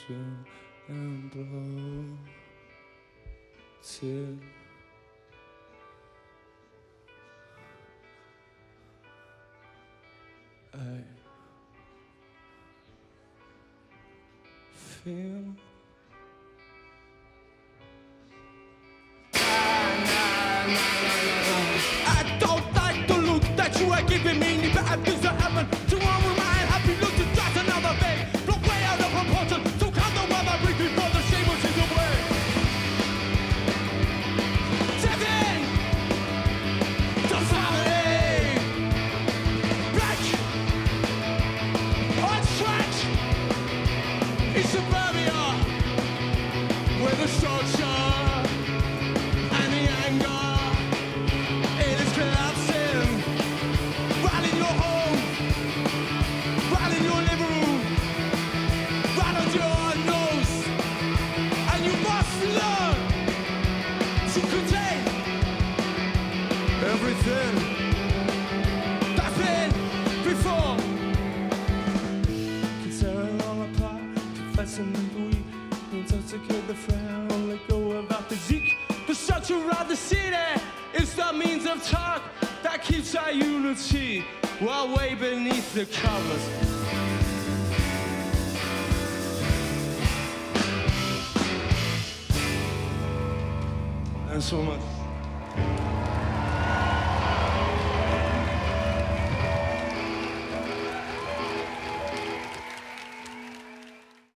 wind and blow till I feel. I don't like the look that you are giving me. Any bad things that happen to one with my happy look to just another thing. Blow way out of proportion. So come the weather break before the shame was in the way. Step in to family. Black on track in suburbia where the structure and the anger it is collapsing. Right in your home, right in your living room, right on your nose, and you must learn to contain everything that's been before. Can tear it all apart, confessing we intoxicate the friend, let go of our physique. The structure of the city is the means of talk that keeps our unity while way beneath the covers. And so much.